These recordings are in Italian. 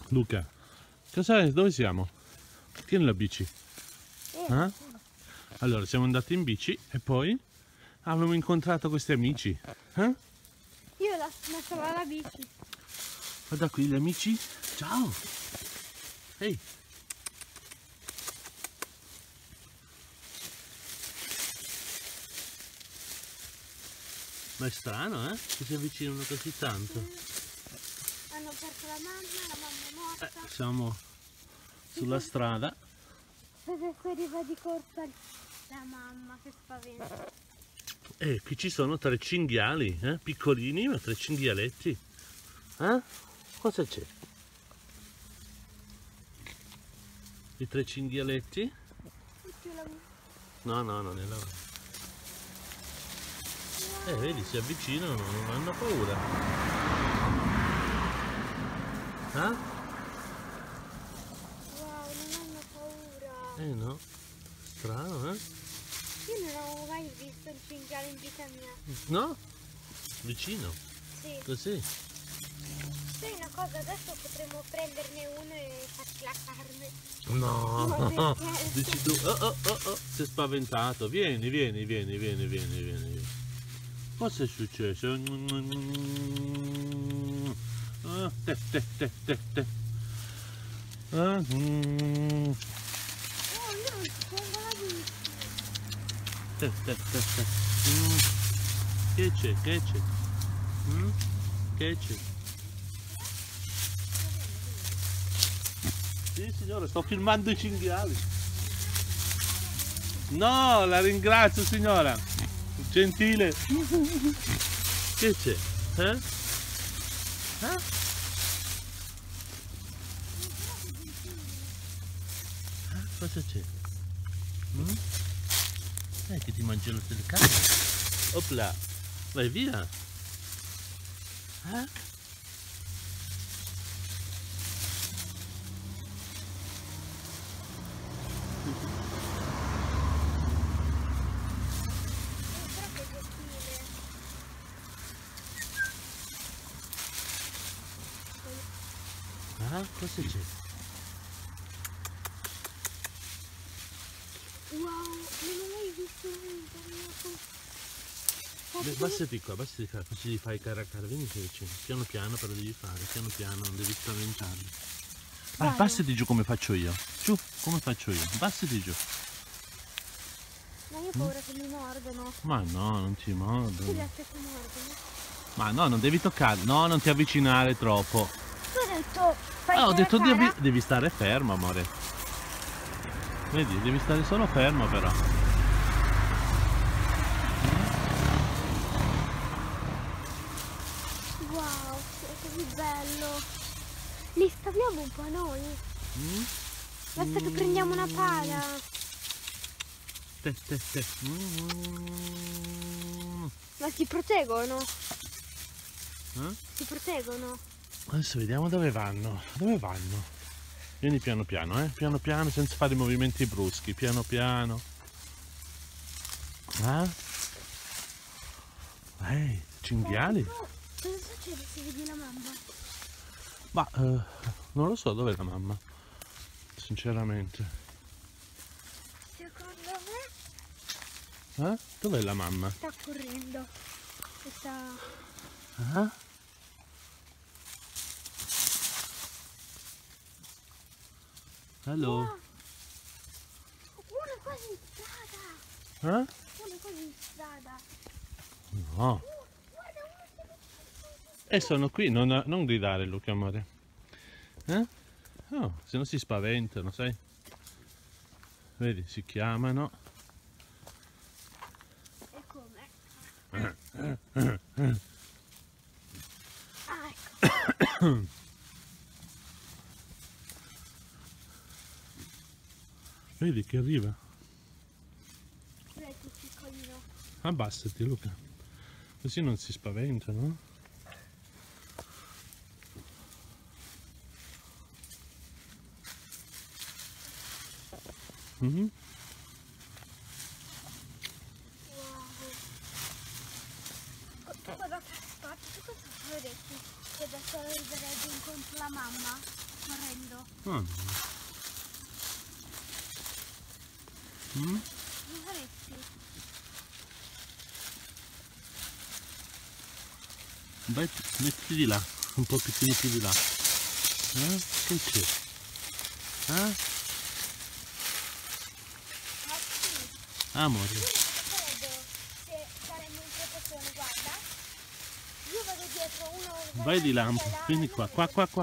Luca, dove siamo? Tieni la bici. Eh? Allora, siamo andati in bici e poi abbiamo incontrato questi amici. Eh? Io l'ho messo la bici. Guarda qui gli amici. Ciao. Ehi. Ma è strano, che si avvicinano così tanto. Hanno perso la mamma è morta. Siamo sulla strada. Adesso arriva di corsa la mamma, che spaventa. Qui ci sono 3 cinghiali, piccolini, ma 3 cinghialetti. Cosa c'è? I 3 cinghialetti? No, non è la... vedi, si avvicinano, non hanno paura. Wow, non hanno paura. No, strano, Io non avevo mai visto un cinghiale in vita mia. No? Vicino? Sì. Così? Sai una cosa, adesso potremmo prenderne uno e farci la carne. No, dici tu, sei spaventato, vieni. Cosa è successo? Te. Oh, io non ci tengo la bici. Te. Che c'è? Che c'è? Sì signora, sto filmando i cinghiali. No, la ringrazio signora. Gentile. Che c'è? Cosa c'è? Che ti mangi la telecamera. Opla, vai via. Cosa c'è? Wow, non ho mai visto niente. Bastati qua, così fai caracare, vieni qui vicino. Piano piano però devi fare, non devi spaventarli. Vai, passati giù come faccio io. Giù, come faccio io. Passati giù. Ma io ho paura che mi mordono. Ma no, non ti mordono. Sì, che ti mordono. Ma no, non devi toccare, no, non ti avvicinare troppo. Tu hai detto, fai Ho detto cara. devi stare fermo, amore. Vedi, devi stare solo fermo però. Wow, è così bello. Li scaviamo un po' noi. Basta che prendiamo una pala. Te. Ma si proteggono? Si proteggono? Adesso vediamo dove vanno. Vieni piano piano, piano piano, senza fare movimenti bruschi, piano piano. Cinghiali? Cosa succede se vedi la mamma? Ma non lo so dov'è la mamma, sinceramente. Secondo me Dov'è la mamma? sta correndo. Hello? Wow. Una quasi in strada. Una quasi in strada. No. Guarda, Sono qui, non gridare Luca, amore. No, se no si spaventano, sai? Vedi, si chiamano. E come? Ecco. Vedi che arriva. Lei è più piccolino. Abbassati Luca, così non si spaventano. Wow. Cosa che aspetta? Tu cosa avevi detto? Che adesso arriverebbe incontro la mamma? correndo. Oh, no. Non faresti? Vai, mettiti di là, un pochettino più di là. Che c'è? Amore. Credo se saremmo in protezione, guarda. Io vado dietro uno. Vai di là, vieni qua, qua.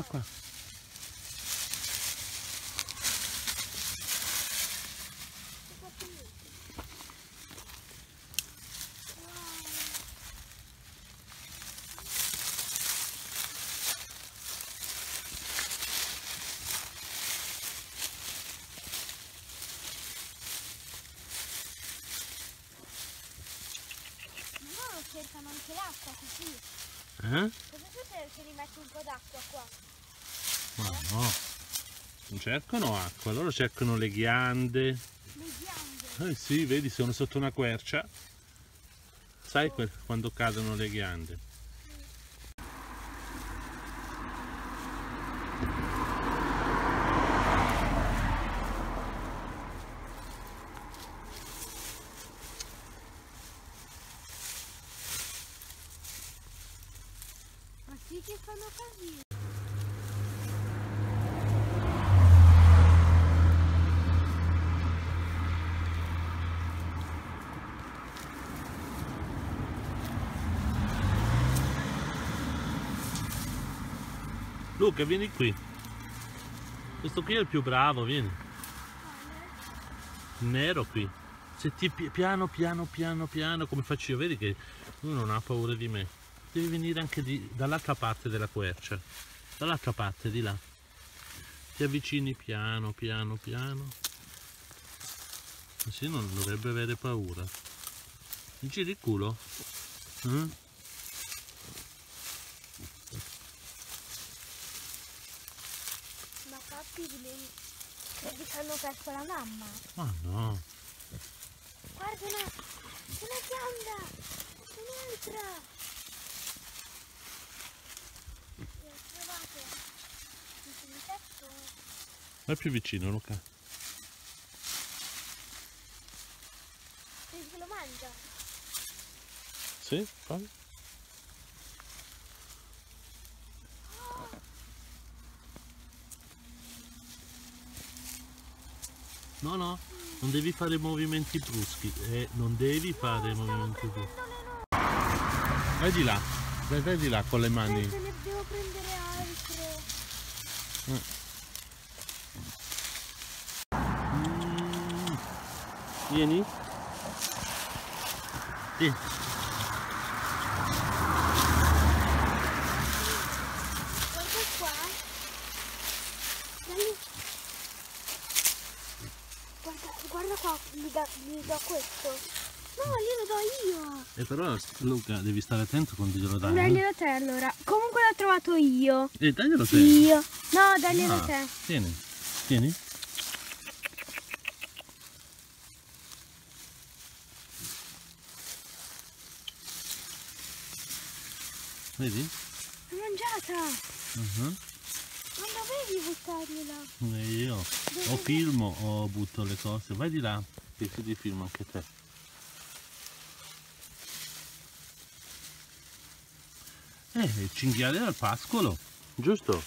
Loro cercano anche l'acqua così. Eh? Cosa succede se li metti un po' d'acqua qua? Ma no, non cercano acqua, loro cercano le ghiande. Le ghiande. Sì, vedi, sono sotto una quercia. Sai quando cadono le ghiande? Ma sì che fanno casino. Luca, vieni qui. Questo qui è il più bravo, vieni. Il nero qui. Se ti piano, come faccio io, vedi che lui non ha paura di me. Devi venire anche dall'altra parte della quercia. Dall'altra parte, di là. Ti avvicini piano. Così non dovrebbe avere paura. Mi giri il culo? Ma papi vedi che hanno perso la mamma. Ma no. Guarda una ghianda! Un'altra! Le ho trovate un tetto. Vai più vicino, Luca. Vedi che lo mangia? Sì? Fai. No, non devi fare movimenti bruschi. Non devi fare movimenti bruschi. Vai di là. Vai di là con le mani. Se ne devo prendere altre. Vieni. Sì. Guarda qua. Dai. Guarda qua, gli do questo. No, glielo do io. Però Luca devi stare attento quando glielo dai. Daglielo te allora. Comunque l'ho trovato io. Daglielo te. Io. No, daglielo te. Tieni. Vedi? L'ho mangiata. Non dovevi buttargliela. Io o filmo o butto le cose. Vai di là, che ti filmo anche te. Il cinghiale dal pascolo, giusto?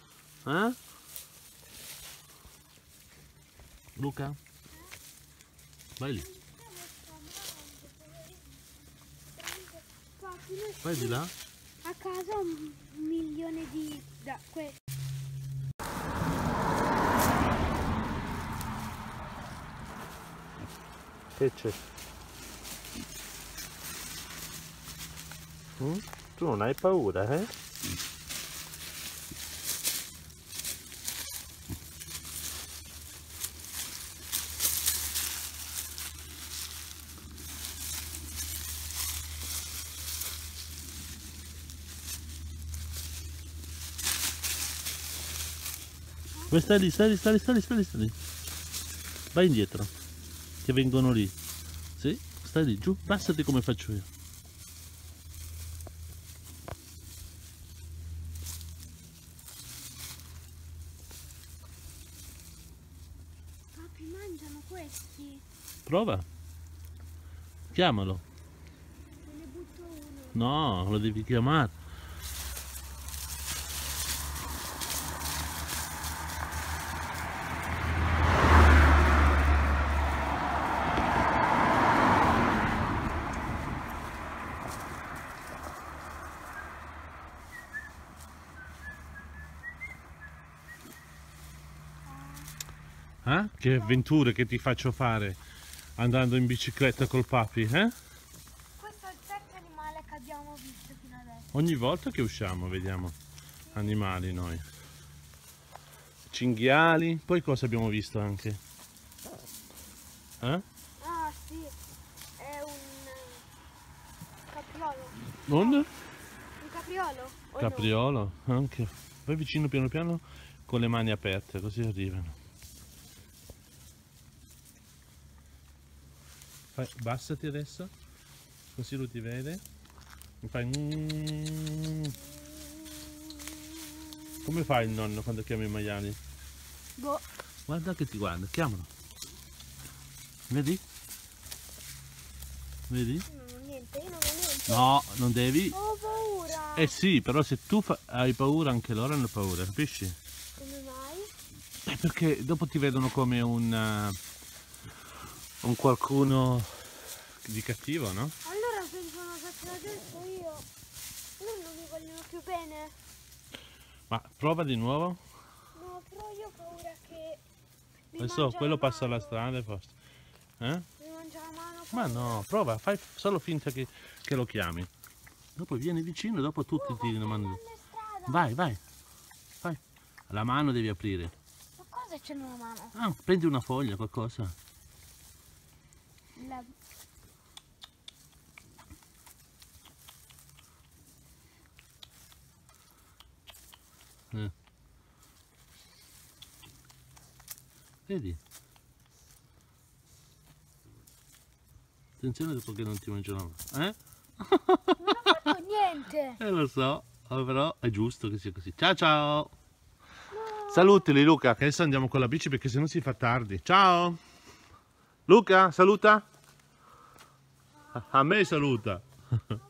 Luca? Vai lì. Vai di là. A casa ho 1 milione di... Che c'è? Tu non hai paura, eh? Stai lì. Vai indietro, che vengono lì. Sì, stai lì, giù, passati come faccio io. papi mangiano questi. Prova. Chiamalo. Me ne butto uno. No, lo devi chiamare. Che avventure che ti faccio fare andando in bicicletta col papi, eh? Questo è il terzo animale che abbiamo visto fino adesso. Ogni volta che usciamo vediamo animali noi. Cinghiali, poi cosa abbiamo visto anche? Ah sì, è un capriolo. Un Un capriolo? O no? capriolo, anche. Vai vicino piano piano con le mani aperte, così arrivano. Abbassati adesso, così lo ti vede. Mi fai Come fa il nonno quando chiama i maiali? Boh. Guarda che ti guarda, chiamalo. Vedi? Vedi? Non ho niente, io non ho niente. No, non devi. Ho paura. Eh sì, però se tu hai paura anche loro hanno paura, capisci? Come mai? Perché dopo ti vedono come un qualcuno di cattivo, no? Allora pensano che te l'ho detto io. Loro non mi vogliono più bene. Ma prova di nuovo. No, però io ho paura che mi Adesso mangia quello la passa alla mano. strada forse. Eh? Mi mangia la mano. Ma no, prova, fai solo finta che lo chiami. Dopo vieni vicino e dopo tutti ti tiri la mano. Vai, vai. Vai. La mano devi aprire. Ma cosa c'è nella mano? Ah, prendi una foglia, qualcosa. La... Vedi? Attenzione dopo che non ti mangia la mano. Non ho fatto niente. Lo so, però è giusto che sia così. Ciao ciao! Salutali Luca, che adesso andiamo con la bici perché sennò si fa tardi. Ciao! Luca, saluta! A me saluta!